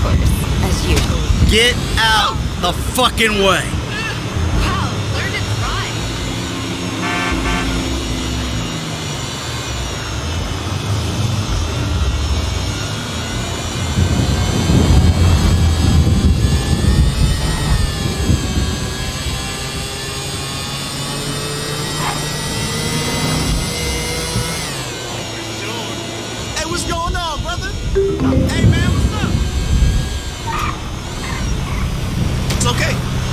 course, as usual. Get out the fucking way! Wow, learn to drive. Hey, what's going on, brother? Hey, man, what's up? It's okay.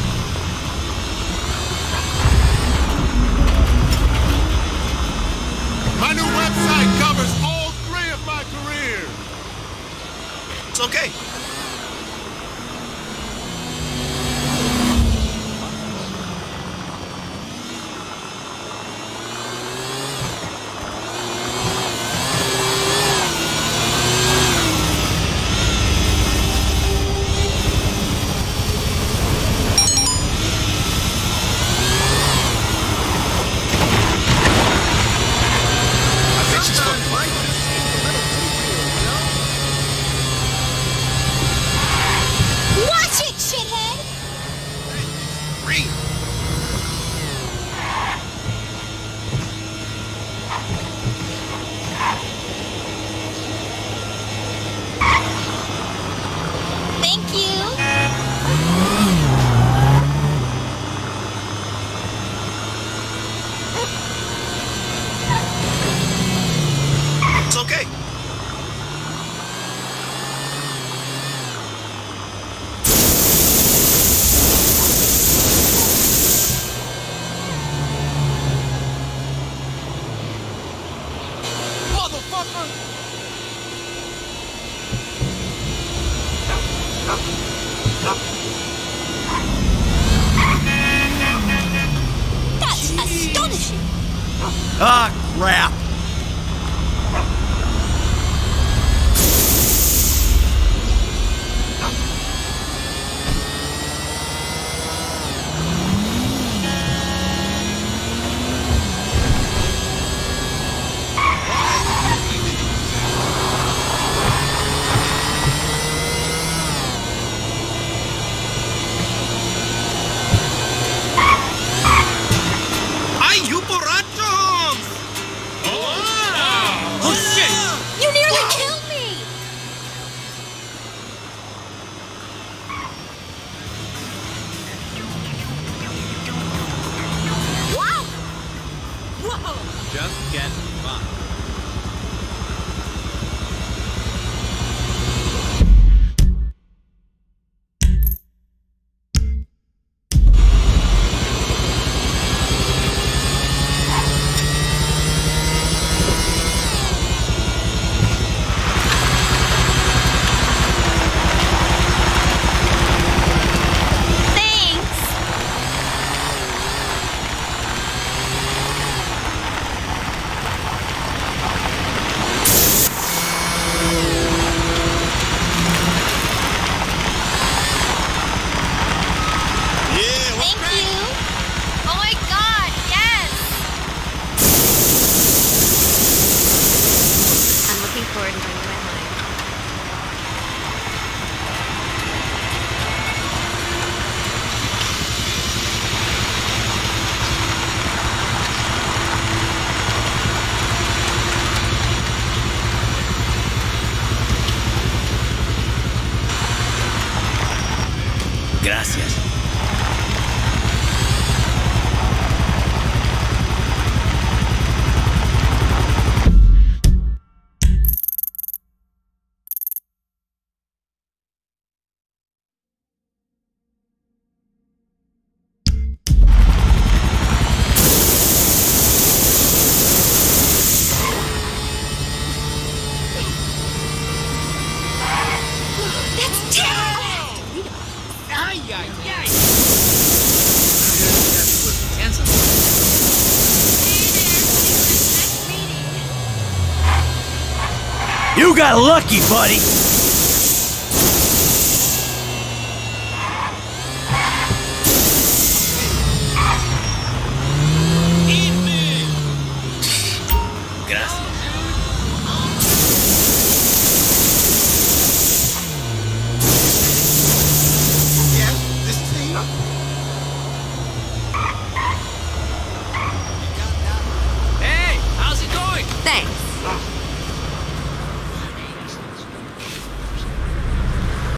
My new website covers all 3 of my careers. It's okay. Watch it, shithead! Read. Thank you. It's okay. Motherfucker! That's astonishing. Ah, crap! ¡Ay, you borrachos! Oh, shit! You nearly killed me. Wow. Whoa. Just get fun. Thanks. Yeah, what's Thank crazy? you. Oh my god, yes. I'm looking forward to bringing my mind. Gracias. That's terrible. Ay, ay, ay. You got lucky, buddy! Gracias. Thanks.